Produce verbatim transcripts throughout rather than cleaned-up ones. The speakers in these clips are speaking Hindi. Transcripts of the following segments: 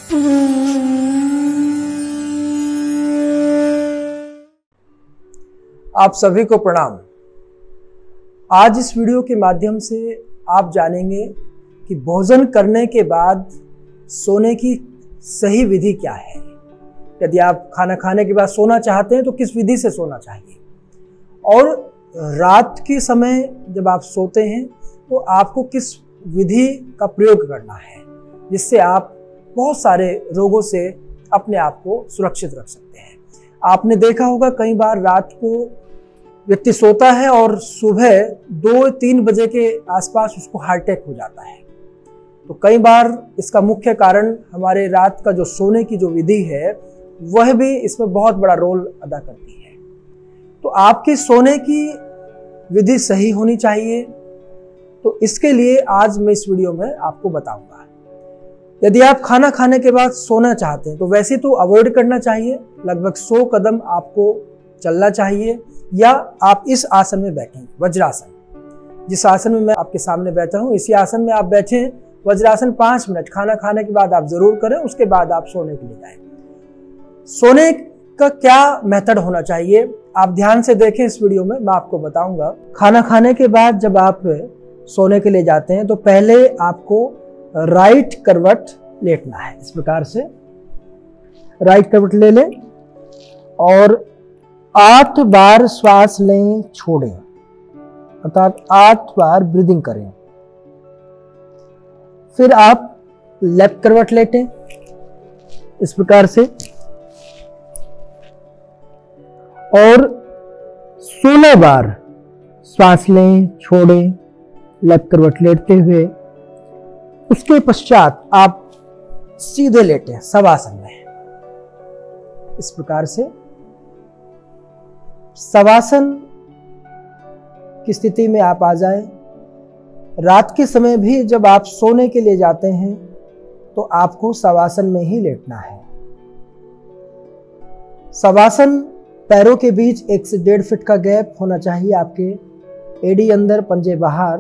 आप सभी को प्रणाम। आज इस वीडियो के माध्यम से आप जानेंगे कि भोजन करने के बाद सोने की सही विधि क्या है। यदि आप खाना खाने के बाद सोना चाहते हैं तो किस विधि से सोना चाहिए, और रात के समय जब आप सोते हैं तो आपको किस विधि का प्रयोग करना है, जिससे आप बहुत सारे रोगों से अपने आप को सुरक्षित रख सकते हैं। आपने देखा होगा कई बार रात को व्यक्ति सोता है और सुबह दो तीन बजे के आसपास उसको हार्ट अटैक हो जाता है। तो कई बार इसका मुख्य कारण हमारे रात का जो सोने की जो विधि है वह भी इसमें बहुत बड़ा रोल अदा करती है। तो आपके सोने की विधि सही होनी चाहिए, तो इसके लिए आज मैं इस वीडियो में आपको बताऊंगा। यदि आप खाना खाने के बाद सोना चाहते हैं तो वैसे तो अवॉइड करना चाहिए, लगभग सौ कदम आपको चलना चाहिए, या आप इस आसन में बैठें, वज्रासन। जिस आसन में मैं आपके सामने बैठा हूं इसी आसन में आप बैठें। वज्रासन पाँच मिनट खाना खाने के बाद आप जरूर करें, उसके बाद आप सोने के लिए जाएं। सोने का क्या मेथड होना चाहिए आप ध्यान से देखें इस वीडियो में, मैं आपको बताऊंगा। खाना खाने के बाद जब आप सोने के लिए जाते हैं तो पहले आपको राइट करवट लेटना है। इस प्रकार से राइट करवट ले लें और आठ बार श्वास लें, छोड़ें, अर्थात आठ बार ब्रीदिंग करें। फिर आप लेफ्ट करवट लेटें इस प्रकार से और सोलह बार श्वास लें, छोड़ें, लेफ्ट करवट लेटते हुए। उसके पश्चात आप सीधे लेटें शवासन में। इस प्रकार से शवासन की स्थिति में आप आ जाएं। रात के समय भी जब आप सोने के लिए जाते हैं तो आपको शवासन में ही लेटना है। शवासन पैरों के बीच एक से डेढ़ फीट का गैप होना चाहिए आपके, एड़ी अंदर पंजे बाहर,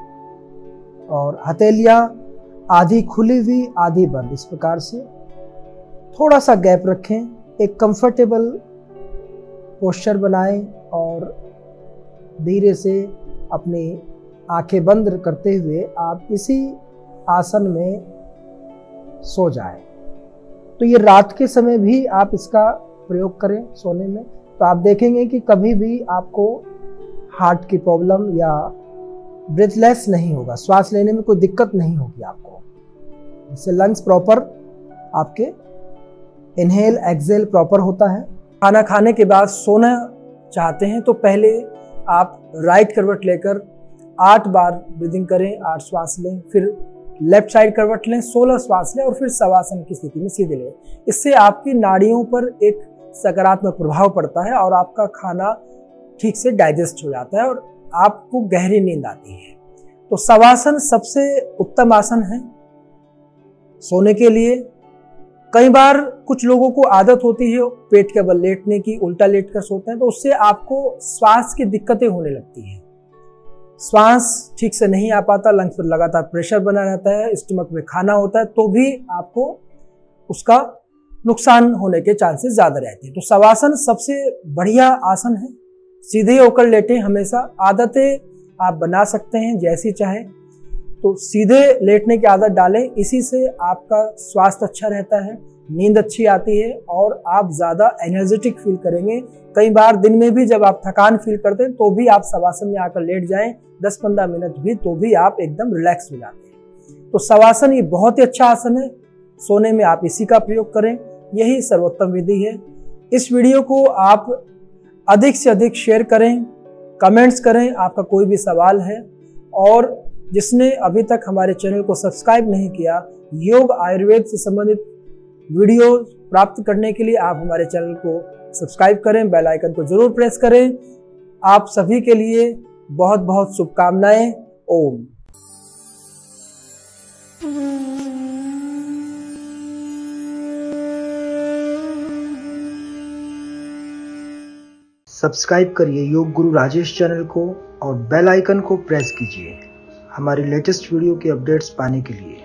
और हथेलियां आधी खुली हुई आधी बंद। इस प्रकार से थोड़ा सा गैप रखें, एक कंफर्टेबल पोस्चर बनाएं और धीरे से अपनी आंखें बंद करते हुए आप इसी आसन में सो जाएं। तो ये रात के समय भी आप इसका प्रयोग करें सोने में, तो आप देखेंगे कि कभी भी आपको हार्ट की प्रॉब्लम या ब्रीथलेस नहीं होगा, श्वास लेने में कोई दिक्कत नहीं होगी आपको। इससे लंग्स प्रॉपर आपके इनहेल एक्सहेल प्रॉपर होता है। खाना खाने के बाद सोना चाहते हैं तो पहले आप राइट करवट लेकर आठ बार ब्रीदिंग करें, आठ श्वास लें, फिर लेफ्ट साइड करवट लें, सोलह श्वास लें और फिर शवासन की स्थिति में सीधे लें। इससे आपकी नाड़ियों पर एक सकारात्मक प्रभाव पड़ता है और आपका खाना ठीक से डाइजेस्ट हो जाता है और आपको गहरी नींद आती है। तो शवासन सबसे उत्तम आसन है सोने के लिए। कई बार कुछ लोगों को आदत होती है पेट के बल लेटने की, उल्टा लेट कर सोते हैं, तो उससे आपको श्वास की दिक्कतें होने लगती हैं। श्वास ठीक से नहीं आ पाता, लंग्स पर लगातार प्रेशर बना रहता है, स्टमक में खाना होता है तो भी आपको उसका नुकसान होने के चांसेस ज्यादा रहते हैं। तो शवासन सबसे बढ़िया आसन है। सीधे होकर लेटें हमेशा। आदतें आप बना सकते हैं जैसी चाहे, तो सीधे लेटने की आदत डालें, इसी से आपका स्वास्थ्य अच्छा रहता है, नींद अच्छी आती है और आप ज़्यादा एनर्जेटिक फील करेंगे। कई बार दिन में भी जब आप थकान फील करते हैं तो भी आप शवासन में आकर लेट जाएं दस पंद्रह मिनट भी, तो भी आप एकदम रिलैक्स हो जाते हैं। तो शवासन ये बहुत ही अच्छा आसन है, सोने में आप इसी का प्रयोग करें, यही सर्वोत्तम विधि है। इस वीडियो को आप अधिक से अधिक शेयर करें, कमेंट्स करें आपका कोई भी सवाल है, और जिसने अभी तक हमारे चैनल को सब्सक्राइब नहीं किया, योग आयुर्वेद से संबंधित वीडियो प्राप्त करने के लिए आप हमारे चैनल को सब्सक्राइब करें, बेल आइकन को जरूर प्रेस करें। आप सभी के लिए बहुत बहुत शुभकामनाएं। ओम। सब्सक्राइब करिए योग गुरु राजेश चैनल को और बेल आइकन को प्रेस कीजिए हमारी लेटेस्ट वीडियो के अपडेट्स पाने के लिए।